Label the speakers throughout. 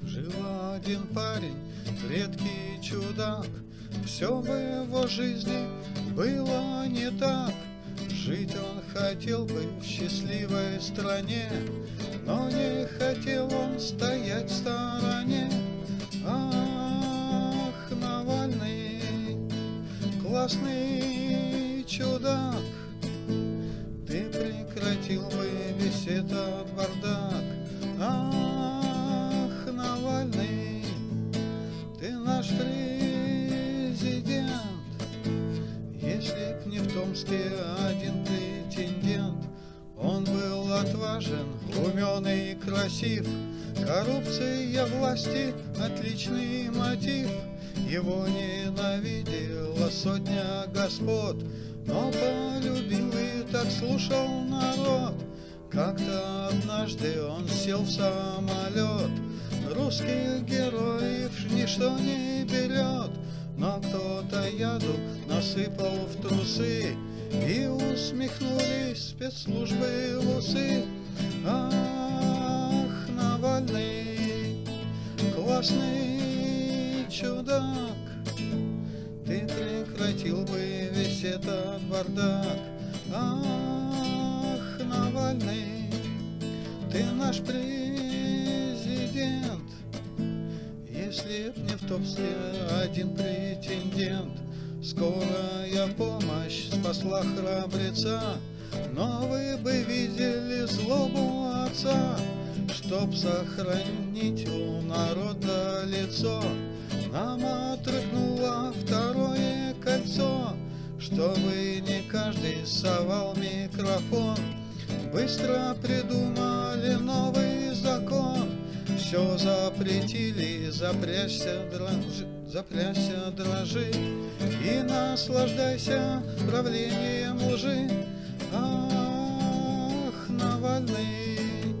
Speaker 1: Жил один парень, редкий чудак, все в его жизни было не так. Жить он хотел бы в счастливой стране, но не хотел он стоять в стороне. Ах, Навальный, классный чудак, ты прекратил бы весь этот бардак. Ах, Навальный, ты наш президент. Если б не в Томске один претендент, он был отважен, умен и красив. Коррупция власти — отличный мотив. Его ненавидела сотня господ, но полюбил и так слушал народ. Как-то однажды он сел в самолет, русских героев ничто не берет, но кто-то яду насыпал в трусы, и усмехнулись спецслужбы в усы. Ах, Навальный, классный чудак, ты прекратил бы весь этот бардак. Ах, Навальный, ты наш президент. Если б не в Томске один претендент, скорая помощь спасла храбреца. Но вы бы видели злобу отца, чтоб сохранить у народа лицо. Нам отрыгнуло второе кольцо, чтобы не каждый совал микрофон. Быстро придумали новый закон, все запретили, запрячься, дрожи и наслаждайся правлением лжи. Ах, Навальный,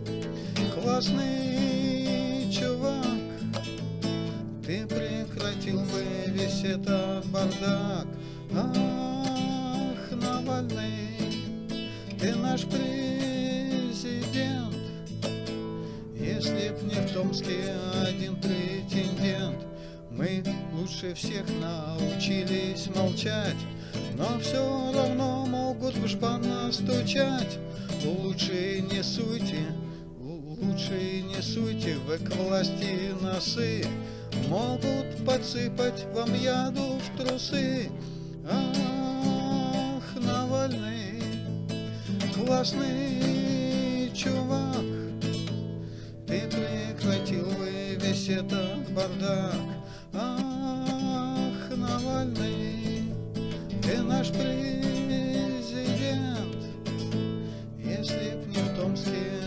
Speaker 1: классный чувак, ты прекратил бы весь этот бардак. Ах, Навальный, ты наш президент. Если б не в Томске один претендент, мы лучше всех научились молчать, но все равно могут в жбан настучать. Лучше не суйте вы к власти носы, могут подсыпать вам яду в трусы. Ах, Навальный, классный чувак, ты прекратил бы весь этот бардак. Ах, Навальный, ты наш президент. Если б не в Томске